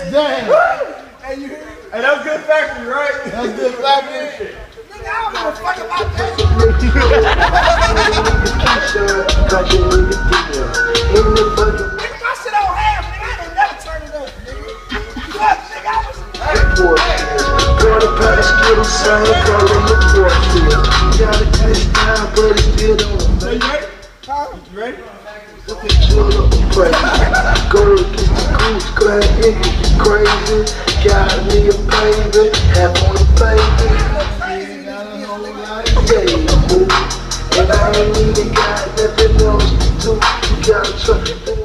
Damn. Hey, you hear me? Hey, that was good factory, right? That's good factory. Nigga, I don't give a fuck about that. Nigga, my shit on half, nigga. I ain't never turn it up, nigga. Fuck, nigga, I was... Quarter pack Skittles, same color, look for it. Got a touchdown, but it's still on. So you ready? Huh? You ready? Look at you, look crazy. Go against the goose, glad nigga, you crazy. Got me a baby, half on the baby. Yeah, boo. And I ain't even got nothing else to do. You gotta trust me.